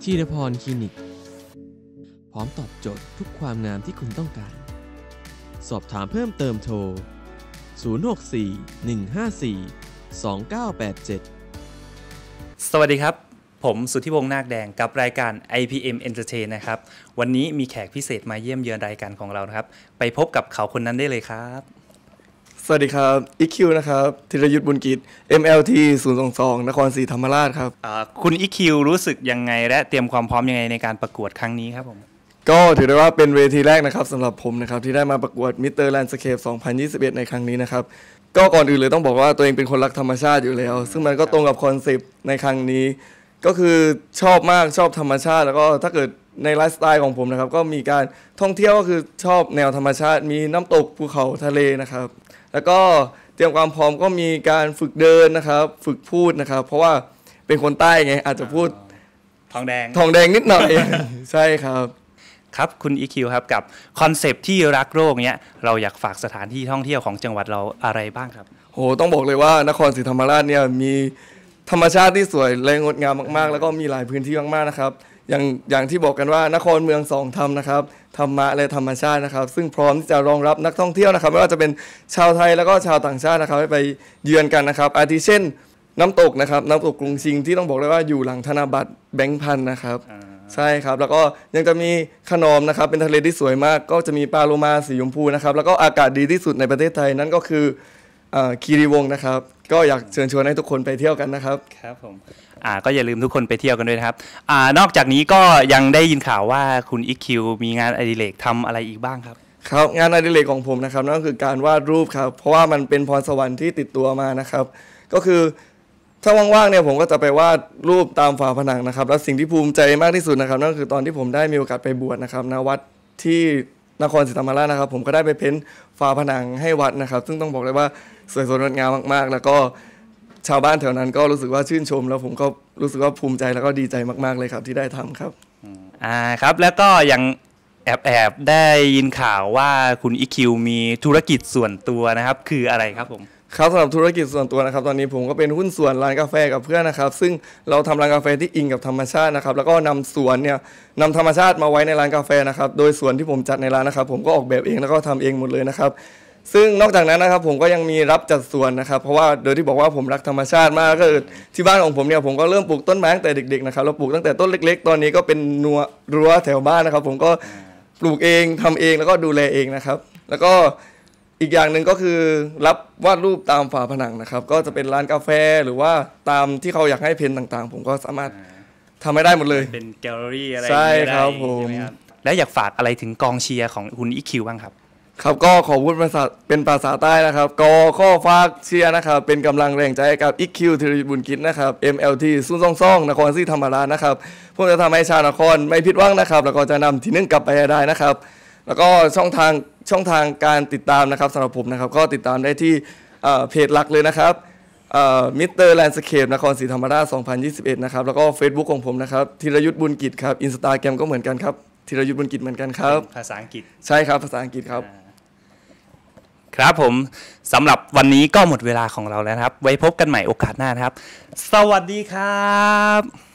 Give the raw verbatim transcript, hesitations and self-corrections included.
ธีรพรคลินิกพร้อมตอบโจทย์ทุกความงามที่คุณต้องการสอบถามเพิ่มเติมโทรศูนย์ หก สี่ หนึ่ง ห้า สี่ สอง เก้า แปด เจ็ดสวัสดีครับผมสุทธิพงษ์นาคแดงกับรายการ ไอ พี เอ็ม Entertain นะครับวันนี้มีแขกพิเศษมาเยี่ยมเยือนรายการของเรานะครับไปพบกับเขาคนนั้นได้เลยครับสวัสดีครับ อี คิว นะครับธีรยุทธบุญกิจ เอ็ม แอล ที ศูนย์ สอง สอง นครศรีธรรมราชครับคุณ อี คิว รู้สึกยังไงและเตรียมความพร้อมยังไงในการประกวดครั้งนี้ครับผมก็ถือได้ว่าเป็นเวทีแรกนะครับสำหรับผมนะครับที่ได้มาประกวด มิสเตอร์ Landscape สองพันยี่สิบเอ็ด ในครั้งนี้นะครับก็ก่อนอื่นเลยต้องบอกว่าตัวเองเป็นคนรักธรรมชาติอยู่แล้วซึ่งมันก็ตรงกับคอนเซปต์ในครั้งนี้ก็คือชอบมากชอบธรรมชาติแล้วก็ถ้าเกิดในไลฟ์สไตล์ของผมนะครับก็มีการท่องเที่ยวก็คือชอบแนวธรรมชาติมีน้ำตกภูเขาทะเลนะครับแล้วก็เตรียมความพร้อมก็มีการฝึกเดินนะครับฝึกพูดนะครับเพราะว่าเป็นคนใต้ไงอาจจะพูดทองแดงทองแดงนิดหน่อย ใช่ครับครับคุณ อี คิว ครับกับคอนเซปต์ที่รักโลกเนี้ยเราอยากฝากสถานที่ท่องเที่ยวของจังหวัดเราอะไรบ้างครับโหต้องบอกเลยว่านครศรีธรรมราชเนี่ยมีธรรมชาติที่สวยและงดงามมากๆแล้วก็มีหลายพื้นที่มากๆนะครับอย่างอย่างที่บอกกันว่านครเมืองสองธรรมนะครับธรรมะและธรรมชาตินะครับซึ่งพร้อมที่จะรองรับนักท่องเที่ยวนะครับไม่ว่าจะเป็นชาวไทยแล้วก็ชาวต่างชาตินะครับให้ไปเยือนกันนะครับอาทิเช่นน้ำตกนะครับน้ำตกกรุงชิงที่ต้องบอกเลยว่าอยู่หลังธนบัตรแบงค์พันนะครับใช่ครับแล้วก็ยังจะมีขนอมนะครับเป็นทะเลที่สวยมากก็จะมีปลาโลมาสีชมพูนะครับแล้วก็อากาศดีที่สุดในประเทศไทยนั่นก็คือคีรีวงศ์นะครับก็อยากเชิญชวนให้ทุกคนไปเที่ยวกันนะครับครับผมอ่าก็อย่าลืมทุกคนไปเที่ยวกันด้วยนะครับอ่านอกจากนี้ก็ยังได้ยินข่าวว่าคุณ อี คิว มีงานอดิเรกทำอะไรอีกบ้างครับครับงานอดิเรกของผมนะครับนั่นก็คือการวาดรูปครับเพราะว่ามันเป็นพรสวรรค์ที่ติดตัวมานะครับก็คือถ้าว่างๆเนี่ยผมก็จะไปวาดรูปตามฝาผนังนะครับแล้วสิ่งที่ภูมิใจมากที่สุดนะครับนั่นก็คือตอนที่ผมได้มีโอกาสไปบวชนะครับณวัดที่นครศรีธรรมราชนะครับผมก็ได้ไปเพ้นท์ฝาผนังให้วัดนะครับซึ่งต้องบอกเลยว่าสวยสดงดงามมากๆแล้วก็ชาวบ้านแถวนั้นก็รู้สึกว่าชื่นชมแล้วผมก็รู้สึกว่าภูมิใจแล้วก็ดีใจมากๆเลยครับที่ได้ทำครับอ่าครับแล้วก็ยังแอบแอบได้ยินข่าวว่าคุณ อี คิว มีธุรกิจส่วนตัวนะครับคืออะไรครับผมครับสำหรับธุรกิจส่วนตัวนะครับตอนนี้ผมก็เป็นหุ้นส่วนร้านกาแฟกับเพื่อนนะครับซึ่งเราทำร้านกาแฟที่อิงกับธรรมชาตินะครับแล้วก็นำสวนเนี่ยนำธรรมชาติมาไว้ในร้านกาแฟนะครับโดยสวนที่ผมจัดในร้านนะครับผมก็ออกแบบเองแล้วก็ทำเองหมดเลยนะครับซึ่งนอกจากนั้นนะครับผมก็ยังมีรับจัดสวนนะครับเพราะว่าโดยที่บอกว่าผมรักธรรมชาติมากก็คือที่บ้านของผมเนี่ยผมก็เริ่มปลูกต้นไม้ตั้งแต่เด็กๆนะครับเราปลูกตั้งแต่ต้นเล็กๆตอนนี้ก็เป็นนัวรั้วแถวบ้านนะครับผมก็ปลูกเองทำเองแล้วก็ดูแลเองนะครับแล้วก็อีกอย่างหนึ่งก็คือรับวาดรูปตามฝาผนังนะครับก็จะเป็นร้านกาแฟหรือว่าตามที่เขาอยากให้เพ้นต่างๆผมก็สามารถทำให้ได้หมดเลยเป็นแกลเลอรี่อะไรใช่ครับผมแล้วอยากฝากอะไรถึงกองเชียร์ของคุณ อี คิว บ้างครับครับก็ขอพูดภาษาเป็นภาษาใต้นะครับก็ข้อฝากเชียร์นะครับเป็นกำลังแรงใจกับ อี คิว ธีรยุทธบุญกิจนะครับ เอ็ม แอล ที ศูนย์ สอง สอง นครศรีธรรมราชนะครับพวกจะทำให้ชาวนครไม่ผิดหวังนะครับแล้วก็จะนำที่นึ่งกลับไปได้นะครับแล้วก็ช่องทางช่องทางการติดตามนะครับสำหรับผมนะครับก็ติดตามได้ที่เพจหลักเลยนะครับมิสเตอร์ Landscape นครศรีธรรมราชสองพันยี่สิบเอ็ดนะครับแล้วก็ Facebook ของผมนะครับธีรยุทธบุญกิจครับ Instagram ก็เหมือนกันครับธีรยุทธบุญกิจเหมือนกันครับภาษาอังกฤษใช่ครับภาษาอังกฤษครับครับผมสำหรับวันนี้ก็หมดเวลาของเราแล้วครับไว้พบกันใหม่โอกาสหน้านะครับสวัสดีครับ